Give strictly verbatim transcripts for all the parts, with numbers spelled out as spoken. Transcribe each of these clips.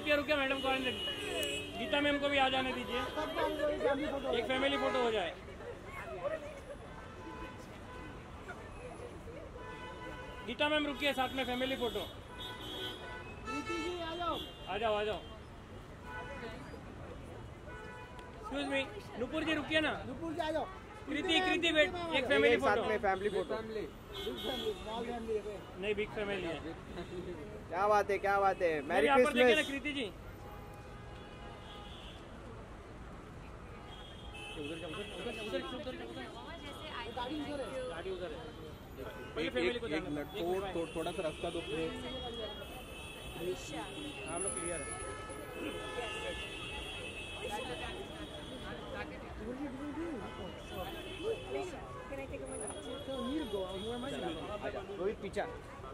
रुकिए रुकिए मैडम को आने दीजिए। गीता मैम को भी आ जाने दीजिए, एक फैमिली फोटो हो जाए। गीता मैम रुकिए, साथ में फैमिली फोटो। आ जाओ आ जाओ आ जाओ। एक्सक्यूज मी, नुपुर जी रुकिए ना। नुपुर जी आ जाओ। कृति कृति वेट, एक फैमिली फोटो। साथ में फैमिली फोटो। नहीं बिग फैमिली है। क्या बात है क्या बात है। मैरी यहाँ पर देखिए ना क्रिसमस। कृति जी। उधर जा उधर उधर उधर उधर गाड़ी उधर है, गाड़ी उधर है। एक एक एक मिनट थोड़ा थो, थोड़ा सा रास्ता दो। आप लोग क्लियर है। रोहित पीछा।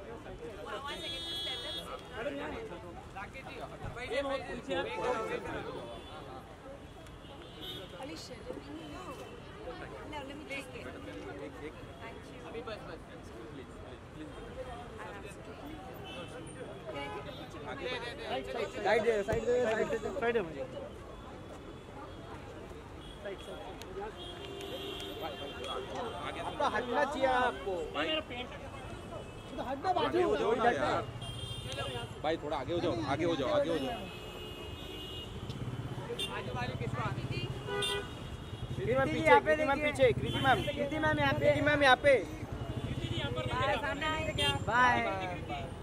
अभी बस बस साइड दे साइड दे साइड दे साइड है मुझे। आपका हटना चाहिए आपको। मेरा पेंट हटना बाजू हो जाओ भाई, थोड़ा आगे हो जाओ आगे हो जाओ आगे हो जाओ। कृति मैम पीछे, कृति मैम पीछे, कृति मैम कृति मैम यहाँ पे, कृति मैम यहाँ पे। यहाँ पर बाय।